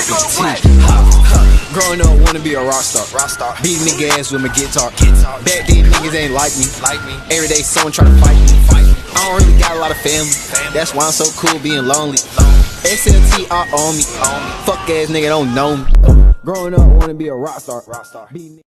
fucking teeth. Growing up, wanna be a rock star. Beat nigga ass with my guitar. Back then niggas ain't like me. Every day someone try to fight me. I don't really got a lot of family. That's why I'm so cool being lonely. SLTR on me. Fuck ass nigga don't know me. Growing up, wanna be a rock star.